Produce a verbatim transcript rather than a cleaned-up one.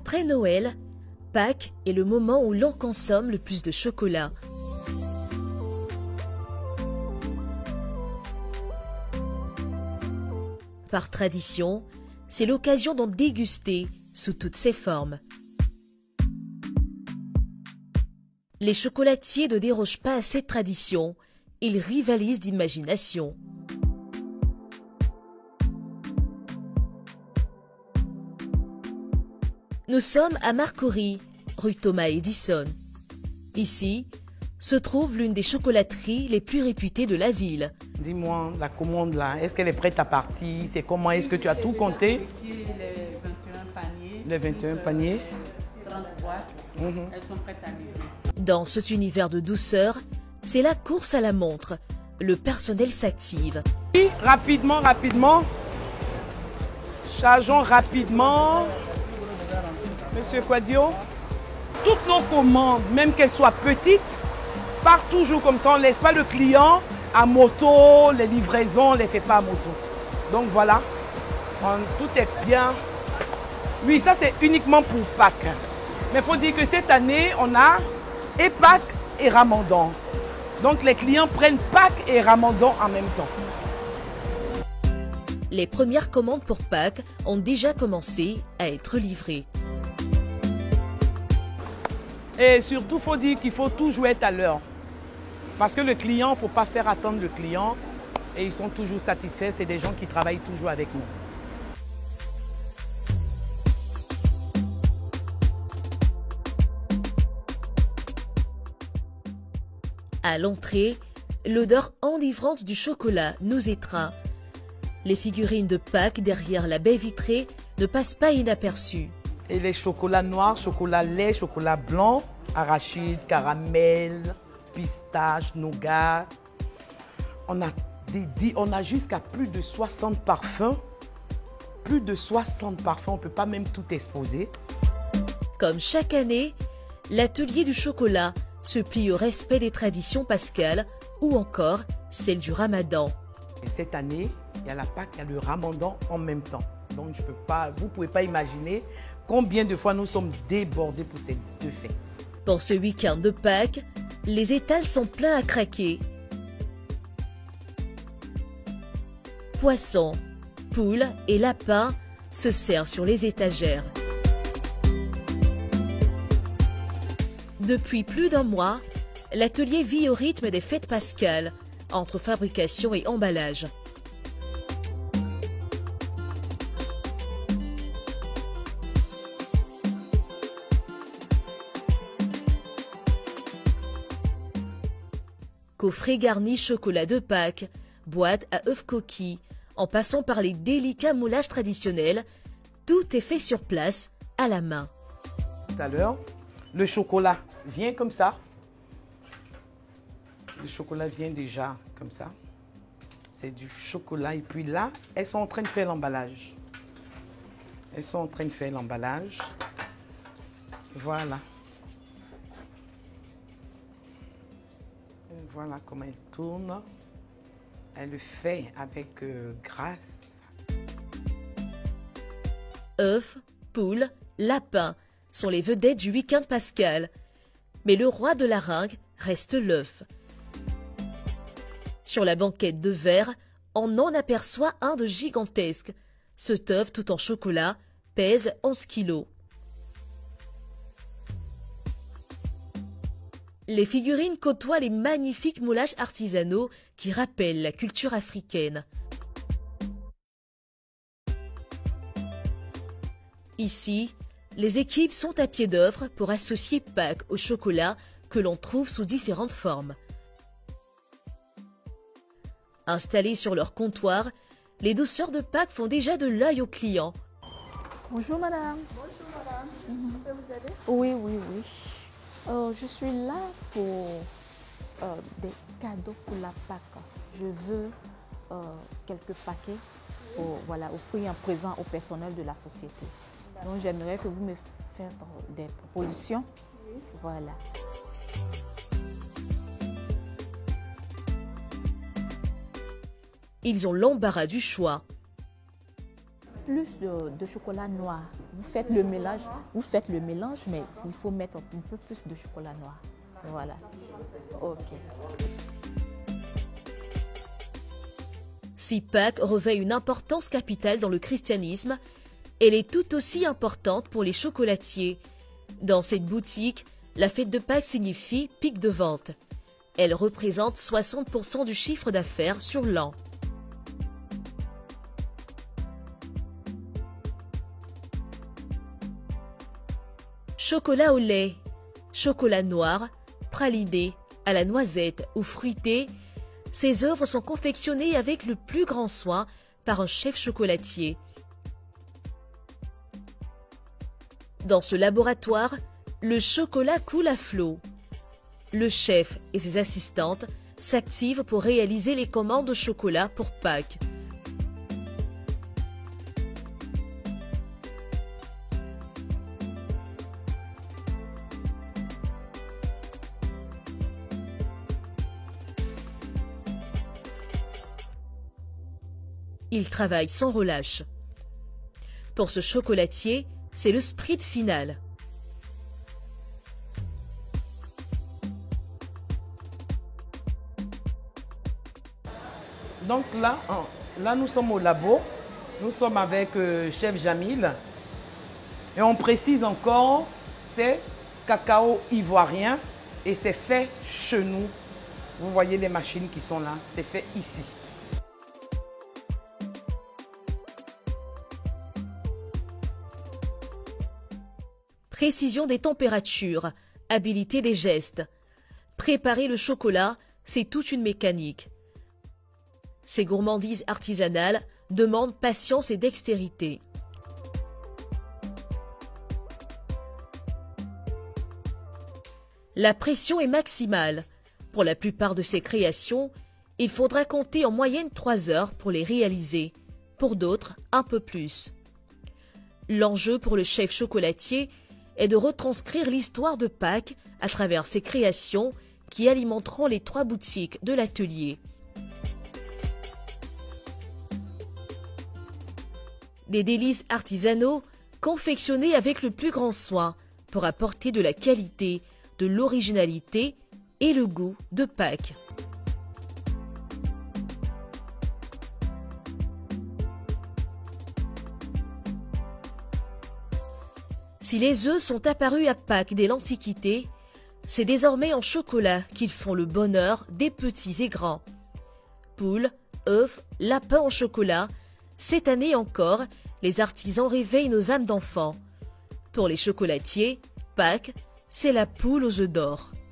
Après Noël, Pâques est le moment où l'on consomme le plus de chocolat. Par tradition, c'est l'occasion d'en déguster sous toutes ses formes. Les chocolatiers ne dérogent pas à cette tradition, ils rivalisent d'imagination. Nous sommes à Marcory, rue Thomas Edison. Ici se trouve l'une des chocolateries les plus réputées de la ville. Dis-moi, la commande là, est-ce qu'elle est prête à partir? C'est comment? Est-ce que tu as tout compté? Les vingt et un paniers. Les vingt et un paniers. trente boîtes. Mmh. Elles sont prêtes à livrer. Dans cet univers de douceur, c'est la course à la montre. Le personnel s'active. Oui, rapidement, rapidement. Chargeons rapidement. Monsieur Quadio, toutes nos commandes, même qu'elles soient petites, partent toujours comme ça. On ne laisse pas le client à moto, les livraisons, on ne les fait pas à moto. Donc voilà, on, tout est bien. Oui, ça c'est uniquement pour Pâques. Mais il faut dire que cette année, on a et Pâques et Ramadan. Donc les clients prennent Pâques et Ramadan en même temps. Les premières commandes pour Pâques ont déjà commencé à être livrées. Et surtout, il faut dire qu'il faut toujours être à l'heure. Parce que le client, il ne faut pas faire attendre le client. Et ils sont toujours satisfaits. C'est des gens qui travaillent toujours avec nous. À l'entrée, l'odeur enivrante du chocolat nous étreint. Les figurines de Pâques derrière la baie vitrée ne passent pas inaperçues. Et les chocolats noirs, chocolat lait, chocolat blanc, arachide, caramel, pistache, nougat. On a, des, on a jusqu'à plus de soixante parfums. Plus de soixante parfums, on ne peut pas même tout exposer. Comme chaque année, l'atelier du chocolat se plie au respect des traditions pascales ou encore celle du Ramadan. Et cette année, il y a la Pâques, il y a le Ramadan en même temps. Donc je peux pas, vous ne pouvez pas imaginer combien de fois nous sommes débordés pour ces deux fêtes. Pour ce week-end de Pâques, les étals sont pleins à craquer. Poissons, poules et lapins se servent sur les étagères. Depuis plus d'un mois, l'atelier vit au rythme des fêtes pascales, entre fabrication et emballage. Coffret garni chocolat de Pâques, boîte à œufs coquilles, en passant par les délicats moulages traditionnels, tout est fait sur place, à la main. Tout à l'heure, le chocolat vient comme ça. Le chocolat vient déjà comme ça. C'est du chocolat. Et puis là, elles sont en train de faire l'emballage. Elles sont en train de faire l'emballage. Voilà. Et voilà comment elle tourne. Elle le fait avec euh, grâce. Œufs, poules, lapins sont les vedettes du week-end pascal. Mais le roi de la ringue reste l'œuf. Sur la banquette de verre, on en aperçoit un de gigantesque. Cet œuf tout en chocolat pèse onze kilos. Les figurines côtoient les magnifiques moulages artisanaux qui rappellent la culture africaine. Ici, les équipes sont à pied d'œuvre pour associer Pâques au chocolat que l'on trouve sous différentes formes. Installées sur leur comptoir, les douceurs de Pâques font déjà de l'œil aux clients. Bonjour madame. Bonjour madame. Mm-hmm. Je peux vous aider? Oui, oui, oui. Euh, je suis là pour euh, des cadeaux pour la Pâques. Je veux euh, quelques paquets pour voilà, offrir un présent au personnel de la société. Donc j'aimerais que vous me faites des propositions. Oui. Voilà. Ils ont l'embarras du choix. plus de, de chocolat noir. Vous faites le mélange, vous faites le mélange, mais il faut mettre un peu plus de chocolat noir. Voilà. Ok. Si Pâques revêt une importance capitale dans le christianisme, elle est tout aussi importante pour les chocolatiers. Dans cette boutique, la fête de Pâques signifie pic de vente. Elle représente soixante pour cent du chiffre d'affaires sur l'an. Chocolat au lait, chocolat noir, praliné, à la noisette ou fruité, ces œuvres sont confectionnées avec le plus grand soin par un chef chocolatier. Dans ce laboratoire, le chocolat coule à flot. Le chef et ses assistantes s'activent pour réaliser les commandes de chocolat pour Pâques. Il travaille sans relâche. Pour ce chocolatier, c'est le sprint final. Donc là, là, nous sommes au labo. Nous sommes avec euh, chef Jamil. Et on précise encore, c'est cacao ivoirien et c'est fait chez nous. Vous voyez les machines qui sont là, c'est fait ici. Précision des températures, habileté des gestes. Préparer le chocolat, c'est toute une mécanique. Ces gourmandises artisanales demandent patience et dextérité. La pression est maximale. Pour la plupart de ces créations, il faudra compter en moyenne trois heures pour les réaliser. Pour d'autres, un peu plus. L'enjeu pour le chef chocolatier est de retranscrire l'histoire de Pâques à travers ses créations qui alimenteront les trois boutiques de l'atelier. Des délices artisanaux confectionnés avec le plus grand soin pour apporter de la qualité, de l'originalité et le goût de Pâques. Si les œufs sont apparus à Pâques dès l'Antiquité, c'est désormais en chocolat qu'ils font le bonheur des petits et grands. Poules, œufs, lapins en chocolat, cette année encore, les artisans réveillent nos âmes d'enfants. Pour les chocolatiers, Pâques, c'est la poule aux œufs d'or.